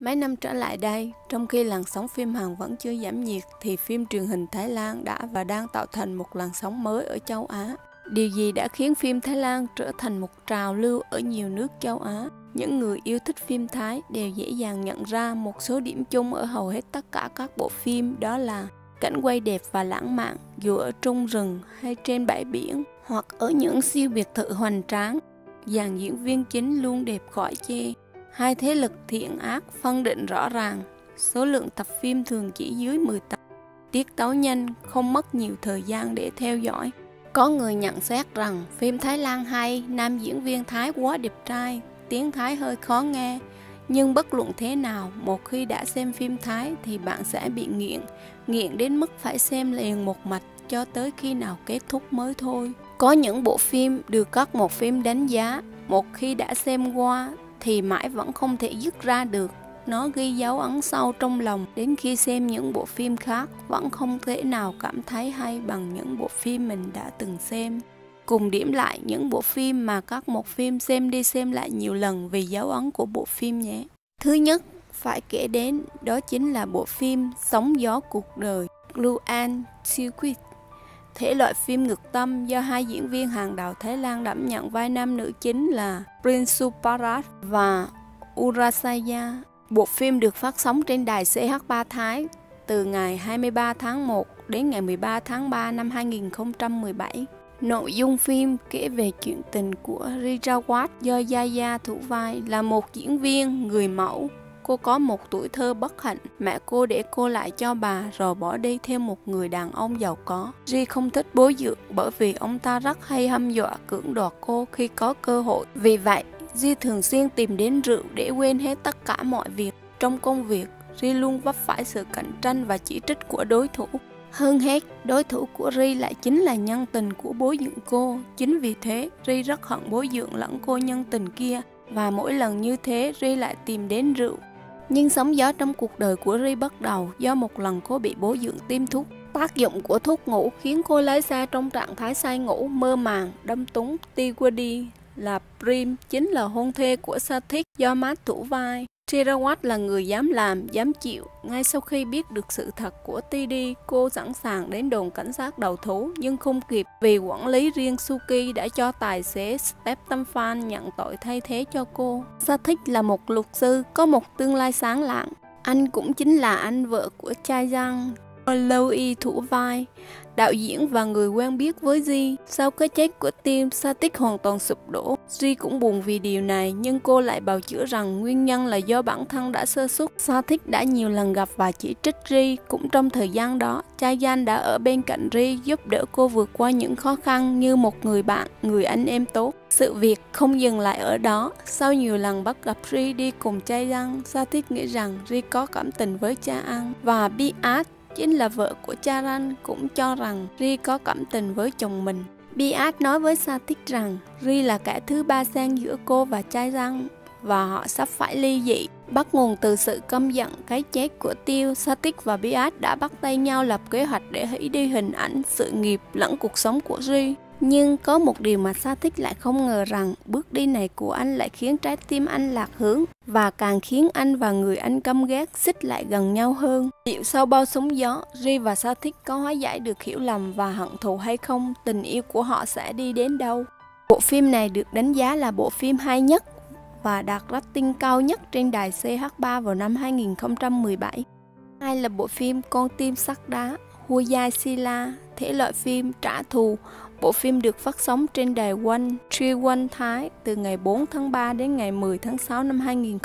Mấy năm trở lại đây, trong khi làn sóng phim Hàn vẫn chưa giảm nhiệt, thì phim truyền hình Thái Lan đã và đang tạo thành một làn sóng mới ở châu Á. Điều gì đã khiến phim Thái Lan trở thành một trào lưu ở nhiều nước châu Á? Những người yêu thích phim Thái đều dễ dàng nhận ra một số điểm chung ở hầu hết tất cả các bộ phim, đó là cảnh quay đẹp và lãng mạn, dù ở trong rừng hay trên bãi biển, hoặc ở những siêu biệt thự hoành tráng. Dàn diễn viên chính luôn đẹp khỏi chê. Hai thế lực thiện ác phân định rõ ràng. Số lượng tập phim thường chỉ dưới 10 tập. Tiết tấu nhanh, không mất nhiều thời gian để theo dõi. Có người nhận xét rằng phim Thái Lan hay, nam diễn viên Thái quá đẹp trai, tiếng Thái hơi khó nghe. Nhưng bất luận thế nào, một khi đã xem phim Thái thì bạn sẽ bị nghiện đến mức phải xem liền một mạch cho tới khi nào kết thúc mới thôi. Có những bộ phim được các một phim đánh giá, một khi đã xem qua thì mãi vẫn không thể dứt ra được. Nó ghi dấu ấn sâu trong lòng, đến khi xem những bộ phim khác vẫn không thể nào cảm thấy hay bằng những bộ phim mình đã từng xem. Cùng điểm lại những bộ phim mà các một phim xem đi xem lại nhiều lần vì dấu ấn của bộ phim nhé. Thứ nhất phải kể đến đó chính là bộ phim Sóng gió cuộc đời, Luan Siquit. Thể loại phim ngược tâm do hai diễn viên hàng đầu Thái Lan đảm nhận vai nam nữ chính là Prinsuparat và Urasaya. Bộ phim được phát sóng trên đài CH3 Thái từ ngày 23 tháng 1 đến ngày 13 tháng 3 năm 2017. Nội dung phim kể về chuyện tình của Rijawat do Yaya thủ vai, là một diễn viên người mẫu. Cô có một tuổi thơ bất hạnh, mẹ cô để cô lại cho bà rồi bỏ đi theo một người đàn ông giàu có. Ri không thích bố dượng bởi vì ông ta rất hay hăm dọa cưỡng đoạt cô khi có cơ hội. Vì vậy, Ri thường xuyên tìm đến rượu để quên hết tất cả mọi việc. Trong công việc, Ri luôn vấp phải sự cạnh tranh và chỉ trích của đối thủ. Hơn hết, đối thủ của Ri lại chính là nhân tình của bố dượng cô. Chính vì thế, Ri rất hận bố dượng lẫn cô nhân tình kia. Và mỗi lần như thế, Ri lại tìm đến rượu. Nhưng sóng gió trong cuộc đời của Ri bắt đầu do một lần cô bị bố dượng tiêm thuốc. Tác dụng của thuốc ngủ khiến cô lái xe trong trạng thái say ngủ, mơ màng, đâm túng. Tiwadi là Prim, chính là hôn thê của Sathik do Mát thủ vai. Chirawat là người dám làm, dám chịu. Ngay sau khi biết được sự thật của Tidi, cô sẵn sàng đến đồn cảnh sát đầu thú, nhưng không kịp vì quản lý riêng Suki đã cho tài xế Stephen Fan nhận tội thay thế cho cô. Sathik là một luật sư, có một tương lai sáng lạng. Anh cũng chính là anh vợ của Chae-jang, Lâu Y thủ vai, đạo diễn và người quen biết với Ji. Sau cái chết của Tim, Sathik hoàn toàn sụp đổ. Ji cũng buồn vì điều này, nhưng cô lại bào chữa rằng nguyên nhân là do bản thân đã sơ suất. Sathik đã nhiều lần gặp và chỉ trích Ri. Cũng trong thời gian đó, Chae-jang đã ở bên cạnh Ri, giúp đỡ cô vượt qua những khó khăn như một người bạn, người anh em tốt. Sự việc không dừng lại ở đó. Sau nhiều lần bắt gặp Ri đi cùng Chae-jang, Sathik nghĩ rằng Ri có cảm tình với Cha-an, và Biat chính là vợ của Charan cũng cho rằng Ri có cảm tình với chồng mình. Biat nói với Sathik rằng Ri là kẻ thứ ba xen giữa cô và Chae-jang và họ sắp phải ly dị. Bắt nguồn từ sự căm giận cái chết của Tiêu, Sathik và Biat đã bắt tay nhau lập kế hoạch để hủy đi hình ảnh, sự nghiệp lẫn cuộc sống của Ri. Nhưng có một điều mà Sathik lại không ngờ rằng bước đi này của anh lại khiến trái tim anh lạc hướng và càng khiến anh và người anh căm ghét xích lại gần nhau hơn. Liệu sau bao sóng gió, Ri và Sathik có hóa giải được hiểu lầm và hận thù hay không? Tình yêu của họ sẽ đi đến đâu? Bộ phim này được đánh giá là bộ phim hay nhất và đạt rating cao nhất trên đài CH3 vào năm 2017. Hai là bộ phim Con tim sắt đá, Huyai Sila, thể loại phim trả thù. Bộ phim được phát sóng trên đài One Tree One Thái từ ngày 4 tháng 3 đến ngày 10 tháng 6 năm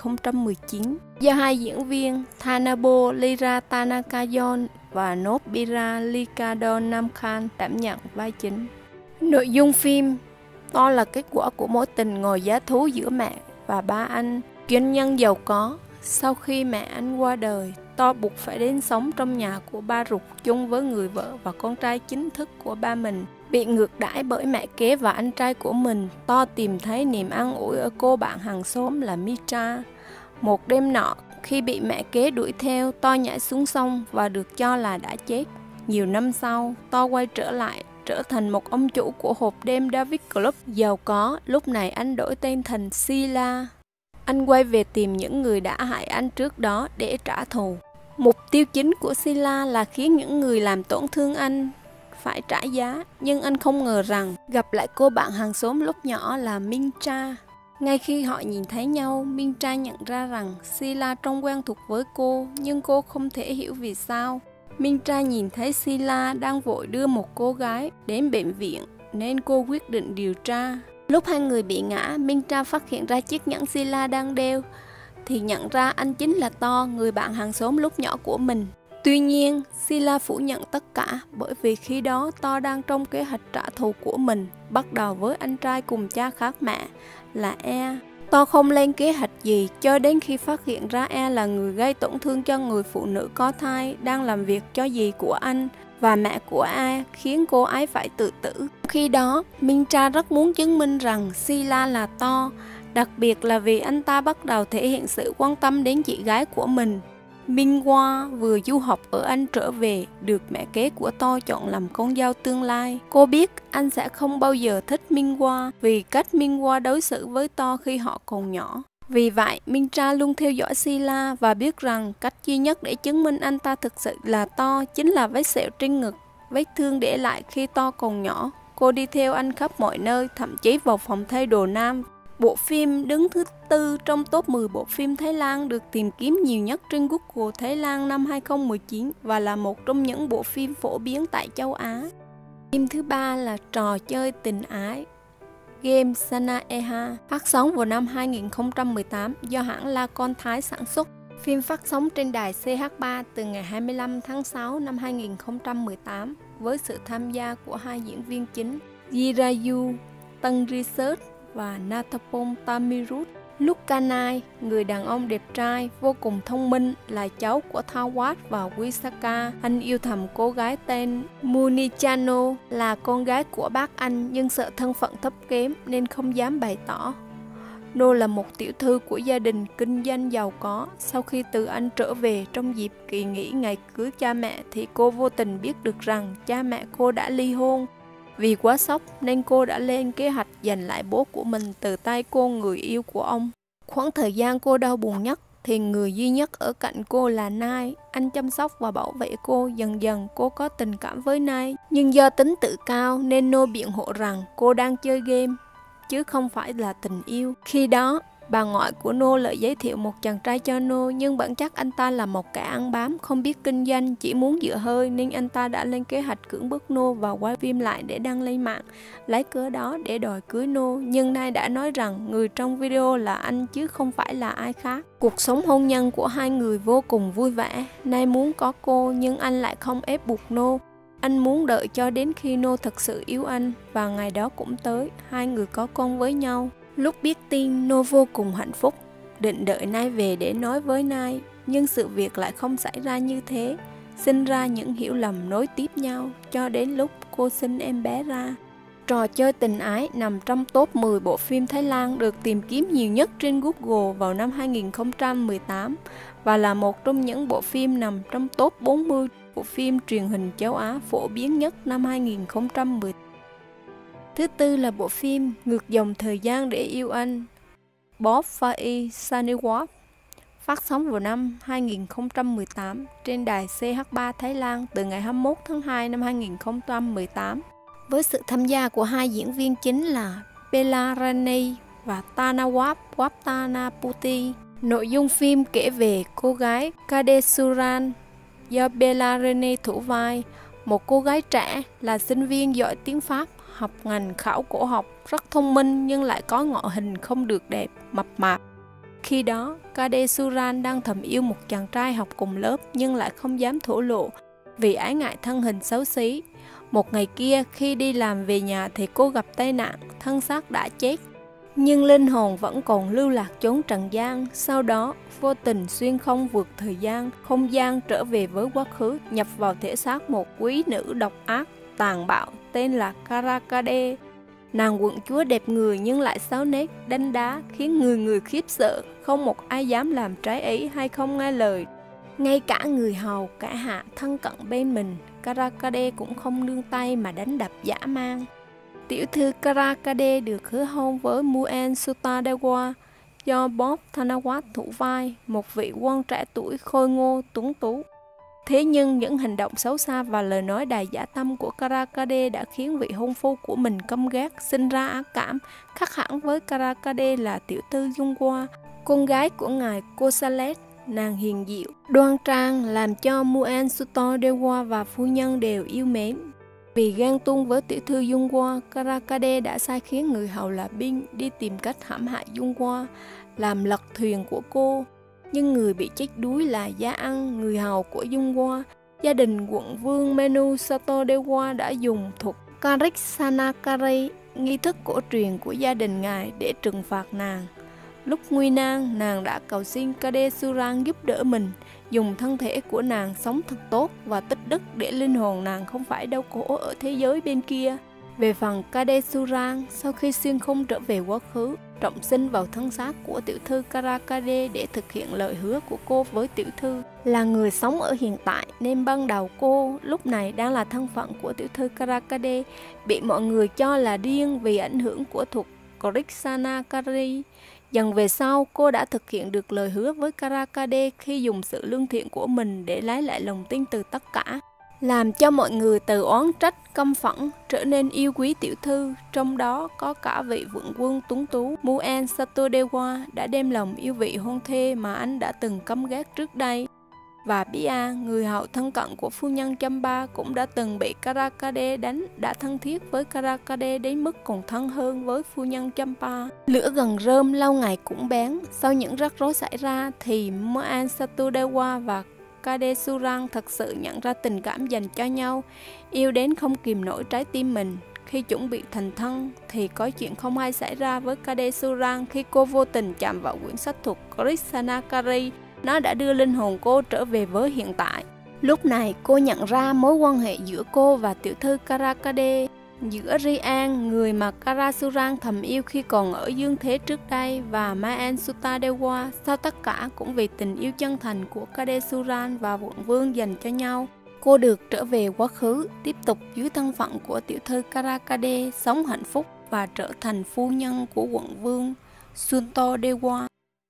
2019, do hai diễn viên Thanabo Liratanakayon và Nobira Likadon Namkhan đảm nhận vai chính. Nội dung phim to là kết quả của mối tình ngồi giá thú giữa mẹ và ba anh doanh nhân giàu có. Sau khi mẹ anh qua đời, To buộc phải đến sống trong nhà của ba ruột chung với người vợ và con trai chính thức của ba mình. Bị ngược đãi bởi mẹ kế và anh trai của mình, To tìm thấy niềm an ủi ở cô bạn hàng xóm là Mitra. Một đêm nọ, khi bị mẹ kế đuổi theo, To nhảy xuống sông và được cho là đã chết. Nhiều năm sau, To quay trở lại, trở thành một ông chủ của hộp đêm David Club giàu có. Lúc này anh đổi tên thành Sila. Anh quay về tìm những người đã hại anh trước đó để trả thù. Mục tiêu chính của Sila là khiến những người làm tổn thương anh phải trả giá, nhưng anh không ngờ rằng gặp lại cô bạn hàng xóm lúc nhỏ là Mintra. Ngay khi họ nhìn thấy nhau, Mintra nhận ra rằng Sila trông quen thuộc với cô, nhưng cô không thể hiểu vì sao. Mintra nhìn thấy Sila đang vội đưa một cô gái đến bệnh viện, nên cô quyết định điều tra. Lúc hai người bị ngã, Mintra phát hiện ra chiếc nhẫn Sila đang đeo, thì nhận ra anh chính là To, người bạn hàng xóm lúc nhỏ của mình. Tuy nhiên, Sila phủ nhận tất cả bởi vì khi đó To đang trong kế hoạch trả thù của mình, bắt đầu với anh trai cùng cha khác mẹ là E. To không lên kế hoạch gì cho đến khi phát hiện ra E là người gây tổn thương cho người phụ nữ có thai đang làm việc cho dì của anh và mẹ của E, khiến cô ấy phải tự tử. Khi đó, Mintra rất muốn chứng minh rằng Sila là To, đặc biệt là vì anh ta bắt đầu thể hiện sự quan tâm đến chị gái của mình. Minhwa vừa du học ở Anh trở về, được mẹ kế của To chọn làm con dâu tương lai. Cô biết anh sẽ không bao giờ thích Minhwa vì cách Minhwa đối xử với To khi họ còn nhỏ. Vì vậy, Mintra luôn theo dõi Sila và biết rằng cách duy nhất để chứng minh anh ta thực sự là To chính là vết sẹo trên ngực, vết thương để lại khi To còn nhỏ. Cô đi theo anh khắp mọi nơi, thậm chí vào phòng thay đồ nam. Bộ phim đứng thứ 4 trong top 10 bộ phim Thái Lan được tìm kiếm nhiều nhất trên Google Thái Lan năm 2019 và là một trong những bộ phim phổ biến tại châu Á. Phim thứ 3 là Trò chơi tình ái, Game Sanaeha, phát sóng vào năm 2018 do hãng La Con Thái sản xuất. Phim phát sóng trên đài CH3 từ ngày 25 tháng 6 năm 2018 với sự tham gia của hai diễn viên chính Jirayu Tangrisut và Nathapong Tamirut. Lukanai, người đàn ông đẹp trai, vô cùng thông minh, là cháu của Thawat và Wisaka. Anh yêu thầm cô gái tên Munichano, là con gái của bác anh, nhưng sợ thân phận thấp kém nên không dám bày tỏ. No là một tiểu thư của gia đình kinh doanh giàu có. Sau khi từ Anh trở về trong dịp kỳ nghỉ ngày cưới cha mẹ thì cô vô tình biết được rằng cha mẹ cô đã ly hôn. Vì quá sốc nên cô đã lên kế hoạch giành lại bố của mình từ tay cô người yêu của ông. Khoảng thời gian cô đau buồn nhất thì người duy nhất ở cạnh cô là Nai. Anh chăm sóc và bảo vệ cô. Dần dần cô có tình cảm với Nai, nhưng do tính tự cao nên No biện hộ rằng cô đang chơi game chứ không phải là tình yêu. Khi đó, bà ngoại của No lại giới thiệu một chàng trai cho No, nhưng bản chất anh ta là một kẻ ăn bám, không biết kinh doanh, chỉ muốn dựa hơi, nên anh ta đã lên kế hoạch cưỡng bức No và quay phim lại để đăng lên mạng, lấy cớ đó để đòi cưới No. Nhưng Nai đã nói rằng người trong video là anh chứ không phải là ai khác. Cuộc sống hôn nhân của hai người vô cùng vui vẻ. Nai muốn có cô nhưng anh lại không ép buộc No. Anh muốn đợi cho đến khi No thật sự yêu anh, và ngày đó cũng tới, hai người có con với nhau. Lúc biết tin, No vô cùng hạnh phúc, định đợi Nai về để nói với Nai, nhưng sự việc lại không xảy ra như thế. Sinh ra những hiểu lầm nối tiếp nhau, cho đến lúc cô sinh em bé ra. Trò chơi tình ái nằm trong top 10 bộ phim Thái Lan được tìm kiếm nhiều nhất trên Google vào năm 2018 và là một trong những bộ phim nằm trong top 40 bộ phim truyền hình châu Á phổ biến nhất năm 2010. Thứ tư là bộ phim Ngược dòng thời gian để yêu anh, Bob Fai Saniwap, phát sóng vào năm 2018 trên đài CH3 Thái Lan từ ngày 21 tháng 2 năm 2018. Với sự tham gia của hai diễn viên chính là Bella Rani và Tanawap Watanaputi. Nội dung phim kể về cô gái Kadesuran do Bella Rani thủ vai, một cô gái trẻ là sinh viên giỏi tiếng Pháp, học ngành khảo cổ học, rất thông minh nhưng lại có ngoại hình không được đẹp, mập mạp. Khi đó, Kadesuran đang thầm yêu một chàng trai học cùng lớp nhưng lại không dám thổ lộ vì ái ngại thân hình xấu xí. Một ngày kia, khi đi làm về nhà thì cô gặp tai nạn, thân xác đã chết, nhưng linh hồn vẫn còn lưu lạc chốn trần gian. Sau đó, vô tình xuyên không vượt thời gian, không gian trở về với quá khứ, nhập vào thể xác một quý nữ độc ác, tàn bạo tên là Karakade. Nàng quận chúa đẹp người nhưng lại xấu nét, đanh đá, khiến người người khiếp sợ, không một ai dám làm trái ý hay không nghe lời. Ngay cả người hầu cả hạ thân cận bên mình, Karakade cũng không nương tay mà đánh đập dã man. Tiểu thư Karakade được hứa hôn với Muen Sutadewa, do Bob Thanawat thủ vai, một vị quan trẻ tuổi khôi ngô tuấn tú. Thế nhưng những hành động xấu xa và lời nói đầy dã tâm của Karakade đã khiến vị hôn phu của mình căm ghét, sinh ra ác cảm, khác hẳn với Karakade là tiểu thư Yungwa, con gái của ngài Kosalet. Nàng hiền diệu, đoan trang làm cho Muan Suto Dewa và phu nhân đều yêu mến. Vì ghen tuông với tiểu thư Yungwa, Karakade đã sai khiến người hầu là Bin đi tìm cách hãm hại Yungwa, làm lật thuyền của cô. Nhưng người bị chết đuối là Gia Ăn, người hầu của Yungwa. Gia đình quận vương Menu Sato Dewa đã dùng thuật Karik Sanakari, nghi thức cổ truyền của gia đình ngài, để trừng phạt nàng. Lúc nguy nan, nàng đã cầu xin Kade Surang giúp đỡ mình, dùng thân thể của nàng sống thật tốt và tích đức để linh hồn nàng không phải đau khổ ở thế giới bên kia. Về phần Kade Surang, sau khi xuyên không trở về quá khứ, trọng sinh vào thân xác của tiểu thư Karakade để thực hiện lời hứa của cô với tiểu thư là người sống ở hiện tại, nên ban đầu cô lúc này đang là thân phận của tiểu thư Karakade, bị mọi người cho là điên vì ảnh hưởng của thuật Krixanakari. Dần về sau, cô đã thực hiện được lời hứa với Karakade khi dùng sự lương thiện của mình để lấy lại lòng tin từ tất cả, làm cho mọi người từ oán trách, căm phẫn trở nên yêu quý tiểu thư, trong đó có cả vị vượng quân tuấn tú Muan Satodewa đã đem lòng yêu vị hôn thê mà anh đã từng căm ghét trước đây. Và Bia, người hậu thân cận của phu nhân Champa, cũng đã từng bị Karakade đánh, đã thân thiết với Karakade đến mức còn thân hơn với phu nhân Champa. Lửa gần rơm lâu ngày cũng bén. Sau những rắc rối xảy ra thì Muan Satodewa và Kade Surang thật sự nhận ra tình cảm dành cho nhau, yêu đến không kìm nổi trái tim mình. Khi chuẩn bị thành thân thì có chuyện không hay xảy ra với Kade Surang khi cô vô tình chạm vào quyển sách thuật Krixanakari. Nó đã đưa linh hồn cô trở về với hiện tại. Lúc này cô nhận ra mối quan hệ giữa cô và tiểu thư Karakade, giữa Rian, người mà Karasurang thầm yêu khi còn ở dương thế trước đây, và Maan Sutadewa, sau tất cả cũng vì tình yêu chân thành của Kadesuran và quận vương dành cho nhau. Cô được trở về quá khứ, tiếp tục dưới thân phận của tiểu thư Karakade, sống hạnh phúc và trở thành phu nhân của quận vương Sunto Dewa.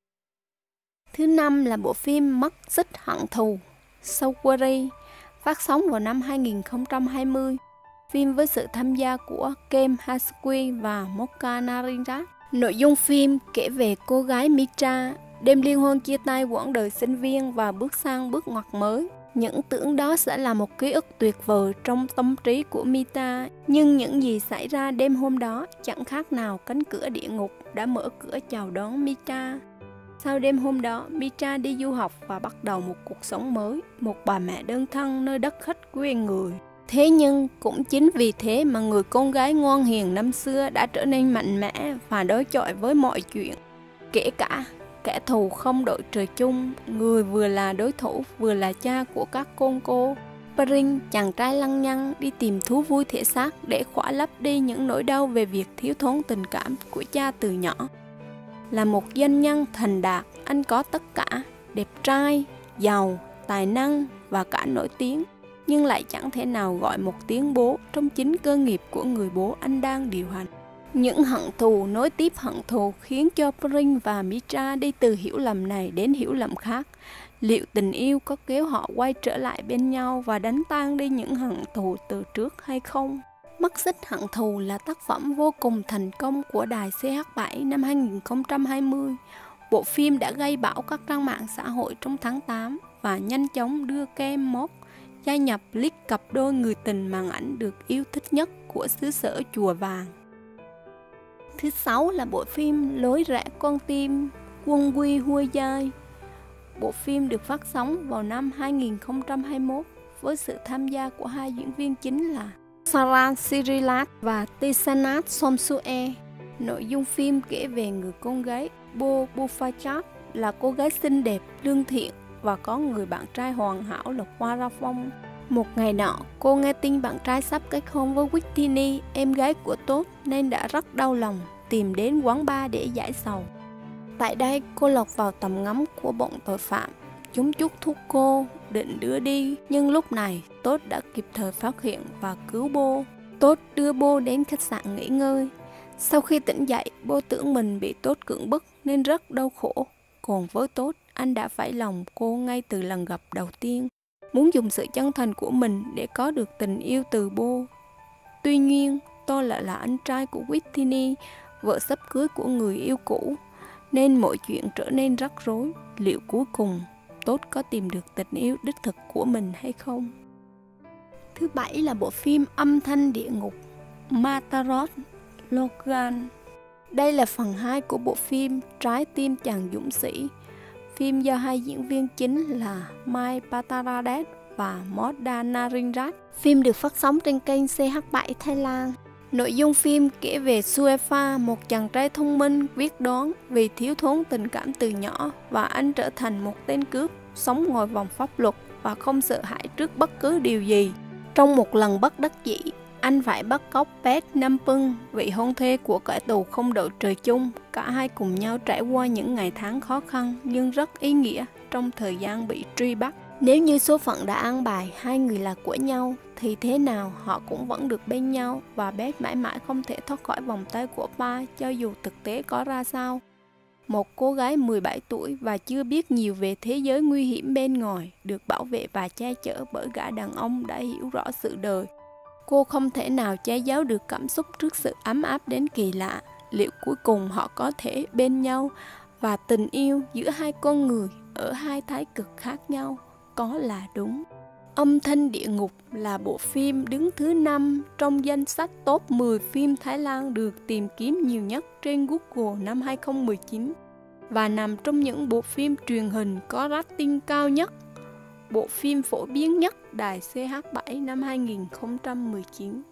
Thứ năm là bộ phim Mắt xích hận thù Saukari, phát sóng vào năm 2020. Phim với sự tham gia của Kem Hasuki và Moka Narendra. Nội dung phim kể về cô gái Mitra đêm liên hôn chia tay quãng đời sinh viên và bước sang bước ngoặt mới. Những tưởng đó sẽ là một ký ức tuyệt vời trong tâm trí của Mita, nhưng những gì xảy ra đêm hôm đó chẳng khác nào cánh cửa địa ngục đã mở cửa chào đón Mita. Sau đêm hôm đó, Mitra đi du học và bắt đầu một cuộc sống mới, một bà mẹ đơn thân nơi đất khách quê người. Thế nhưng cũng chính vì thế mà người con gái ngoan hiền năm xưa đã trở nên mạnh mẽ và đối chọi với mọi chuyện. Kể cả kẻ thù không đội trời chung, người vừa là đối thủ vừa là cha của các con cô. Pring, chàng trai lăng nhăng, đi tìm thú vui thể xác để khỏa lấp đi những nỗi đau về việc thiếu thốn tình cảm của cha từ nhỏ. Là một doanh nhân thành đạt, anh có tất cả, đẹp trai, giàu, tài năng và cả nổi tiếng, nhưng lại chẳng thể nào gọi một tiếng bố trong chính cơ nghiệp của người bố anh đang điều hành. Những hận thù nối tiếp hận thù khiến cho Pring và Mitra đi từ hiểu lầm này đến hiểu lầm khác. Liệu tình yêu có kéo họ quay trở lại bên nhau và đánh tan đi những hận thù từ trước hay không? Mắt xích hận thù là tác phẩm vô cùng thành công của đài CH7 năm 2020. Bộ phim đã gây bão các trang mạng xã hội trong tháng 8 và nhanh chóng đưa Kem Mok gia nhập list cặp đôi người tình màn ảnh được yêu thích nhất của xứ sở Chùa Vàng. Thứ 6 là bộ phim Lối rẽ con tim Quân Quy Huôi Giai. Bộ phim được phát sóng vào năm 2021 với sự tham gia của hai diễn viên chính là Sarah Sirilat và Tisanat Somsue. Nội dung phim kể về người con gái Bo Bufachat, là cô gái xinh đẹp, lương thiện và có người bạn trai hoàn hảo là Hoa Phong. Một ngày nọ, cô nghe tin bạn trai sắp kết hôn với Witini, em gái của Tốt, nên đã rất đau lòng, tìm đến quán bar để giải sầu. Tại đây, cô lọt vào tầm ngắm của bọn tội phạm. Chúng chuốc thuốc cô, định đưa đi, nhưng lúc này Tốt đã kịp thời phát hiện và cứu Bo. Tốt đưa Bo đến khách sạn nghỉ ngơi. Sau khi tỉnh dậy, Bo tưởng mình bị Tốt cưỡng bức nên rất đau khổ. Còn với Tốt, anh đã phải lòng cô ngay từ lần gặp đầu tiên, muốn dùng sự chân thành của mình để có được tình yêu từ Bo. Tuy nhiên, Tôi lại là anh trai của Whitney, vợ sắp cưới của người yêu cũ, nên mọi chuyện trở nên rắc rối. Liệu cuối cùng Tốt có tìm được tình yêu đích thực của mình hay không? Thứ bảy là bộ phim Âm thanh địa ngục, Mataroth Logan. Đây là phần 2 của bộ phim Trái tim chàng dũng sĩ. Phim do hai diễn viên chính là Mai Pataradet và Modda Narinrat. Phim được phát sóng trên kênh CH7 Thái Lan. Nội dung phim kể về Suefa, một chàng trai thông minh, quyết đoán, vì thiếu thốn tình cảm từ nhỏ, và anh trở thành một tên cướp, sống ngoài vòng pháp luật và không sợ hãi trước bất cứ điều gì. Trong một lần bất đắc dĩ, anh phải bắt cóc Pet Nampung, vị hôn thê của kẻ tù không đội trời chung. Cả hai cùng nhau trải qua những ngày tháng khó khăn nhưng rất ý nghĩa trong thời gian bị truy bắt. Nếu như số phận đã an bài hai người là của nhau, thì thế nào họ cũng vẫn được bên nhau, và Beth mãi mãi không thể thoát khỏi vòng tay của Pa cho dù thực tế có ra sao. Một cô gái 17 tuổi và chưa biết nhiều về thế giới nguy hiểm bên ngoài, được bảo vệ và che chở bởi gã đàn ông đã hiểu rõ sự đời. Cô không thể nào che giấu được cảm xúc trước sự ấm áp đến kỳ lạ. Liệu cuối cùng họ có thể bên nhau, và tình yêu giữa hai con người ở hai thái cực khác nhau có là đúng? Âm thanh địa ngục là bộ phim đứng thứ 5 trong danh sách top 10 phim Thái Lan được tìm kiếm nhiều nhất trên Google năm 2019 và nằm trong những bộ phim truyền hình có rating cao nhất. Bộ phim phổ biến nhất đài CH7 năm 2019.